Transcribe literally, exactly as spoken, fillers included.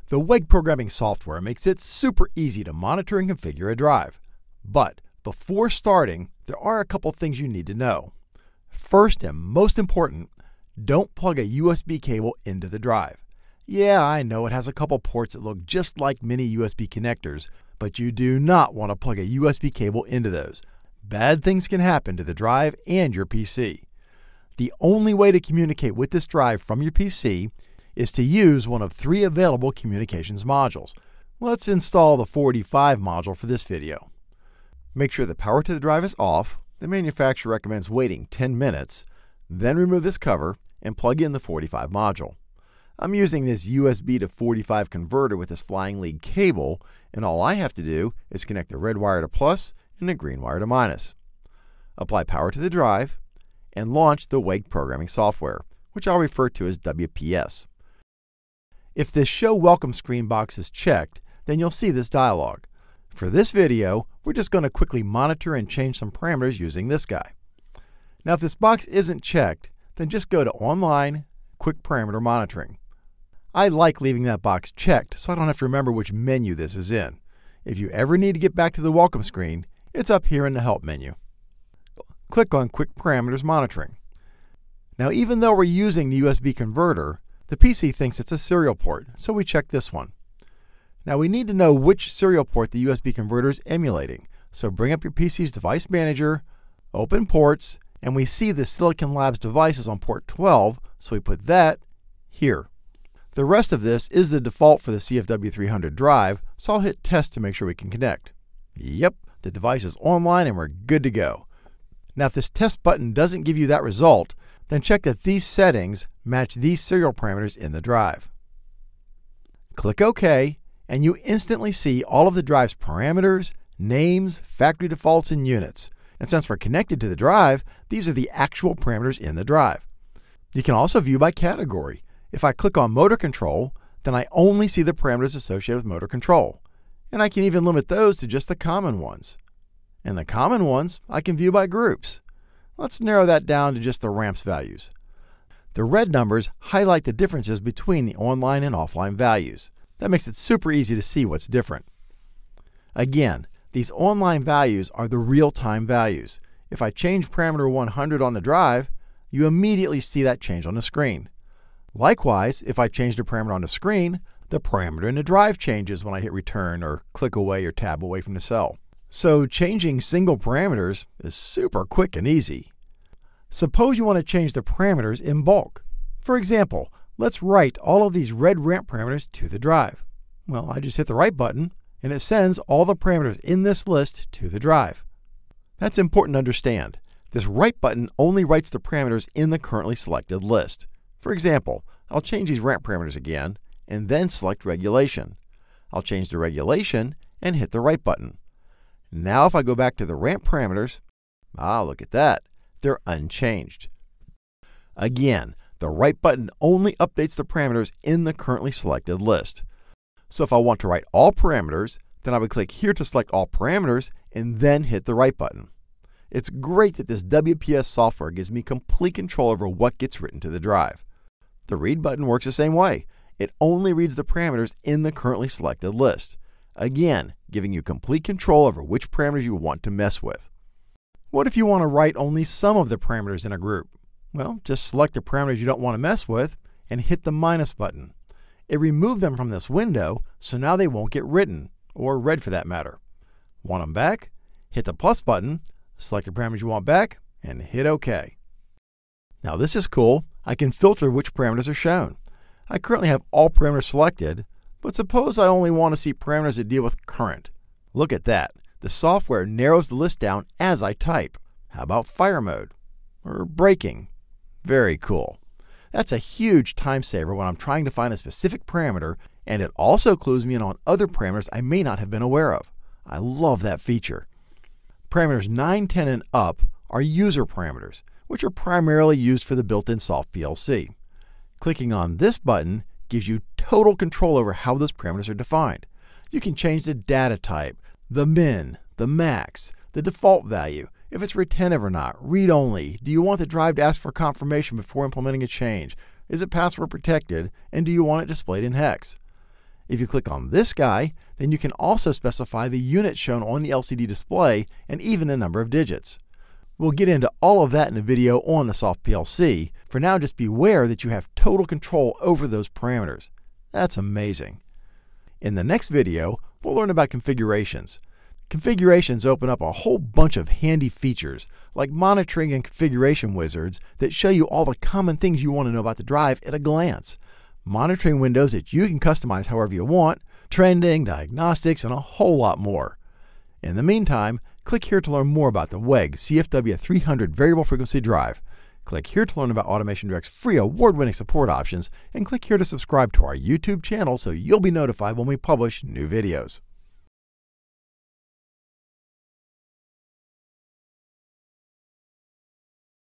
The W E G programming software makes it super easy to monitor and configure a drive. But before starting, there are a couple things you need to know. First and most important, don't plug a U S B cable into the drive. Yeah, I know it has a couple ports that look just like mini U S B connectors, but you do not want to plug a U S B cable into those. Bad things can happen to the drive and your P C. The only way to communicate with this drive from your P C is to use one of three available communications modules. Let's install the forty-five module for this video. Make sure the power to the drive is off. The manufacturer recommends waiting ten minutes. Then remove this cover and plug in the forty-five module. I'm using this U S B to forty-five converter with this flying lead cable, and all I have to do is connect the red wire to plus and the green wire to minus. Apply power to the drive and launch the W E G programming software, which I'll refer to as W P S. If this Show Welcome screen box is checked, then you'll see this dialog. For this video, we're just going to quickly monitor and change some parameters using this guy. Now, if this box isn't checked, then just go to Online, Quick Parameter Monitoring. I like leaving that box checked so I don't have to remember which menu this is in. If you ever need to get back to the welcome screen, it's up here in the Help menu. Click on Quick Parameters Monitoring. Now, even though we're using the U S B converter, the P C thinks it's a serial port, so we check this one. Now, we need to know which serial port the U S B converter is emulating, so bring up your P C's device manager, open ports, and we see the Silicon Labs device is on port twelve, so we put that here. The rest of this is the default for the C F W three hundred drive, so I'll hit Test to make sure we can connect. Yep, the device is online and we're good to go. Now, if this test button doesn't give you that result, then check that these settings match these serial parameters in the drive. Click OK, and you instantly see all of the drive's parameters, names, factory defaults, and units. And since we're connected to the drive, these are the actual parameters in the drive. You can also view by category. If I click on motor control, then I only see the parameters associated with motor control. And I can even limit those to just the common ones. And the common ones I can view by groups. Let's narrow that down to just the ramps values. The red numbers highlight the differences between the online and offline values. That makes it super easy to see what's different. Again, these online values are the real-time values. If I change parameter one hundred on the drive, you immediately see that change on the screen. Likewise, if I change the parameter on the screen, the parameter in the drive changes when I hit return or click away or tab away from the cell. So changing single parameters is super quick and easy. Suppose you want to change the parameters in bulk. For example, let's write all of these red ramp parameters to the drive. Well, I just hit the write button and it sends all the parameters in this list to the drive. That's important to understand. This write button only writes the parameters in the currently selected list. For example, I'll change these ramp parameters again and then select regulation. I'll change the regulation and hit the write button. Now if I go back to the ramp parameters, ah, look at that. They're unchanged. Again, the write button only updates the parameters in the currently selected list. So if I want to write all parameters, then I would click here to select all parameters and then hit the write button. It's great that this W P S software gives me complete control over what gets written to the drive. The read button works the same way. It only reads the parameters in the currently selected list. Again, giving you complete control over which parameters you want to mess with. What if you want to write only some of the parameters in a group? Well, just select the parameters you don't want to mess with and hit the minus button. It removed them from this window, so now they won't get written, or read for that matter. Want them back? Hit the plus button, select the parameters you want back, and hit OK. Now this is cool. I can filter which parameters are shown. I currently have all parameters selected, but suppose I only want to see parameters that deal with current. Look at that. The software narrows the list down as I type. How about fire mode? Or braking? Very cool. That's a huge time saver when I'm trying to find a specific parameter, and it also clues me in on other parameters I may not have been aware of. I love that feature. Parameters nine, ten, and up are user parameters, which are primarily used for the built-in soft P L C. Clicking on this button gives you total control over how those parameters are defined. You can change the data type, the min, the max, the default value, if it's retentive or not, read-only, do you want the drive to ask for confirmation before implementing a change, is it password protected, and do you want it displayed in hex? If you click on this guy, then you can also specify the unit shown on the L C D display and even the number of digits. We'll get into all of that in the video on the SoftPLC. For now, just beware that you have total control over those parameters. That's amazing. In the next video, we'll learn about configurations. Configurations open up a whole bunch of handy features, like monitoring and configuration wizards that show you all the common things you want to know about the drive at a glance. Monitoring windows that you can customize however you want, trending, diagnostics, and a whole lot more. In the meantime, click here to learn more about the W E G C F W three hundred Variable Frequency Drive. Click here to learn about Automation Direct's free award-winning support options, and click here to subscribe to our YouTube channel so you'll be notified when we publish new videos.